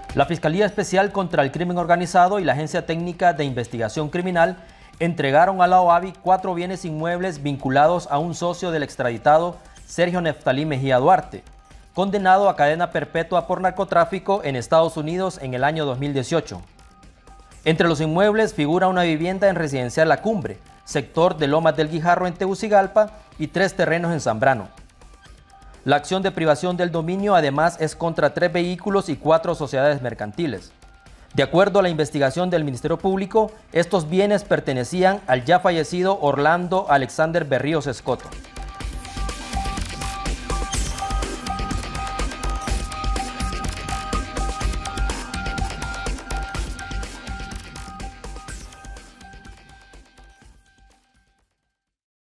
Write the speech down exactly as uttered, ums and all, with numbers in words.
La Fiscalía Especial contra el Crimen Organizado y la Agencia Técnica de Investigación Criminal entregaron a la O A V I cuatro bienes inmuebles vinculados a un socio del extraditado Sergio Neftalí Mejía Duarte, condenado a cadena perpetua por narcotráfico en Estados Unidos en el año dos mil dieciocho. Entre los inmuebles figura una vivienda en Residencial La Cumbre, sector de Lomas del Guijarro en Tegucigalpa, y tres terrenos en Zambrano. La acción de privación del dominio además es contra tres vehículos y cuatro sociedades mercantiles. De acuerdo a la investigación del Ministerio Público, estos bienes pertenecían al ya fallecido Orlando Alexander Berríos Escoto.